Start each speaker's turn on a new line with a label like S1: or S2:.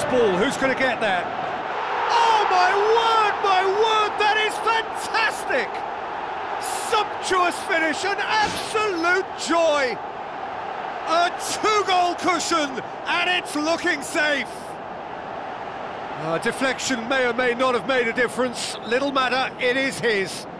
S1: this ball. Who's going to get there? Oh, my word, that is fantastic! Sumptuous finish, an absolute joy! A two-goal cushion, and it's looking safe! Deflection may or may not have made a difference. Little matter, it is his.